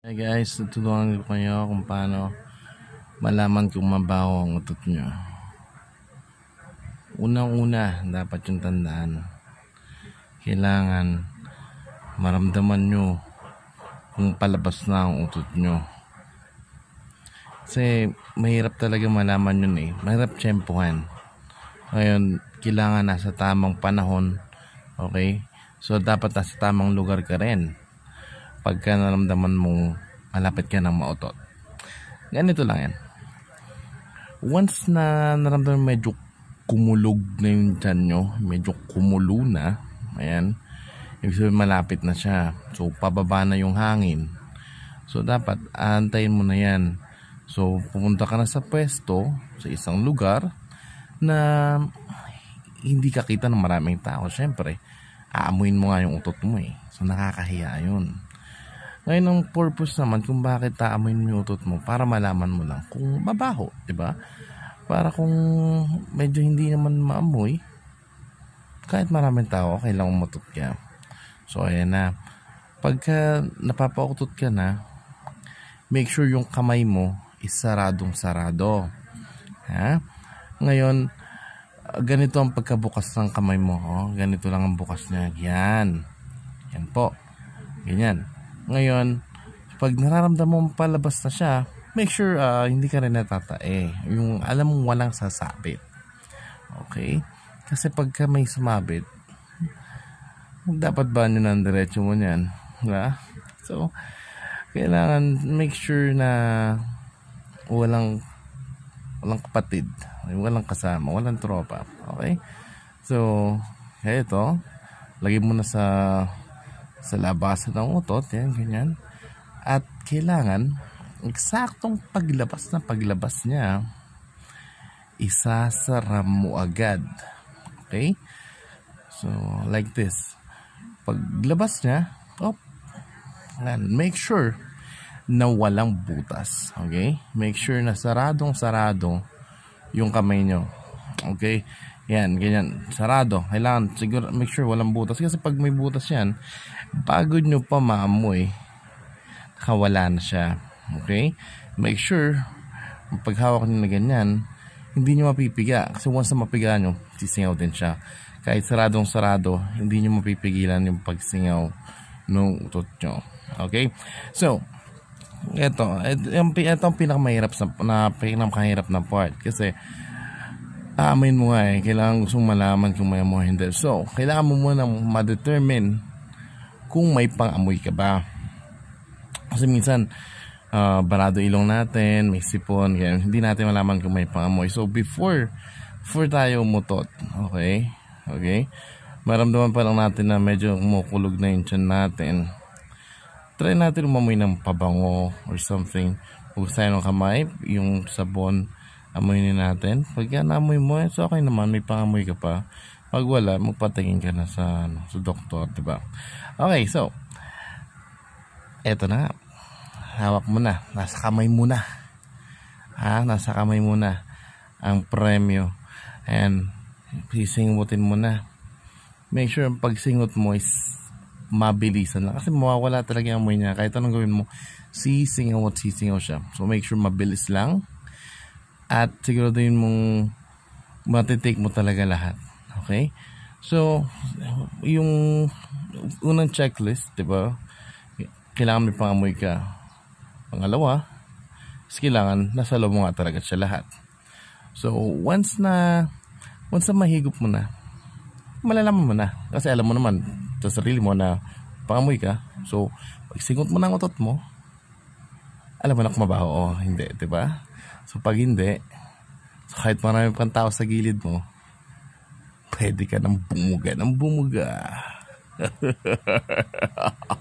Hey guys, tutulungan ko kayo kung paano malaman kung mabaho ang utot nyo. Unang-una, dapat yung tandaan. Kailangan maramdaman nyo kung palabas na ang utot nyo. Kasi mahirap talaga malaman yun eh. Mahirap tiyempuhan. Ngayon, kailangan nasa tamang panahon. Okay? So, dapat nasa tamang lugar ka rin pagka naramdaman mong malapit ka ng mautot. Ganito lang yan. Once na naramdaman medyo kumulog na yung tiyan nyo, medyo kumulo na, ayan, ibig sabihin malapit na siya. So, pababa na yung hangin. So, dapat aantayin mo na yan. So, pupunta ka na sa pwesto, sa isang lugar na hindi ka kita ng maraming tao. Siyempre, aamuin mo nga yung utot mo eh. So, nakakahiya yun. Ngayon, ang purpose naman kung bakit taamoyin mo yung utot mo, para malaman mo lang kung mabaho, diba? Para kung medyo hindi naman maamoy, kahit maraming tao, okay lang umutot ka. So, ayan na. Pagka napapautot ka na, make sure yung kamay mo is saradong-sarado. Ha? Ngayon, ganito ang pagkabukas ng kamay mo. Oh, ganito lang ang bukas niya. Yan. Yan po. Ganyan. Ngayon, pag nararamdaman mo palabas na siya, make sure hindi ka rin natatae. Yung alam mong walang sasabit. Okay? Kasi pagka may sumabit, dapat ba nyo ng diretso mo yan? Diba? So, kailangan make sure na walang kapatid, walang kasama, walang tropa. Okay? So, kaya ito, lagay mo na sa labasan ng utot, yan, ganyan. At kailangan eksaktong paglabas niya, isasara mo agad. Okay? So, like this. Paglabas niya, make sure na walang butas. Okay? Make sure na saradong-sarado yung kamay nyo. Okay? Yan, ganyan. Sarado. Kailangan, siguro, make sure walang butas. Kasi pag may butas yan, bago nyo pa maamoy, nakawala na siya. Okay? Make sure, pag hawak nyo na ganyan, hindi nyo mapipiga. Kasi once na mapiga nyo, sisingaw din siya. Kahit saradong-sarado, hindi nyo mapipigilan yung pagsingaw ng utot nyo. Okay? So, ito ang pinakamahirap na part. Kasi, aamin mo nga eh, kailangan gustong malaman kung may amoy hindi. So, kailangan mo muna ma-determine kung may pang-amoy ka ba. Kasi minsan, barado ilong natin, may sipon, kaya hindi natin malaman kung may pang-amoy. So, before tayo umutot, okay, maramdaman pa lang natin na medyo kumukulog na yung tiyan natin. Try natin umamoy ng pabango or something. Hugasan ng kamay, yung sabon, amoyin natin. Pag yan amoy mo, so okay naman, may pangamoy ka pa. Pag wala, magpatingin ka na sa doktor, diba? Okay, so eto na. Hawak mo na. Nasa kamay mo na. Nasa kamay mo na ang premyo. And sisingutin mo na. Make sure pag singot mo is mabilisan lang. Kasi mawawala talaga yung amoy niya. Kahit anong gawin mo, sisingaw siya. So make sure mabilis lang. At siguraduhin mong matitake mo talaga lahat. Okay? So, yung unang checklist, diba? Kailangan may pangamoy ka. Pangalawa, kailangan nasa loob mo nga talaga siya lahat. So, once na mahigop mo na, malalaman mo na. Kasi alam mo naman sa sarili mo na pangamoy ka. So, pag singot mo ng utot mo, alam mo na kung mabaho o hindi, diba? So, pag hindi, so kahit marami pang tao sa gilid mo, pwede ka nang bumuga.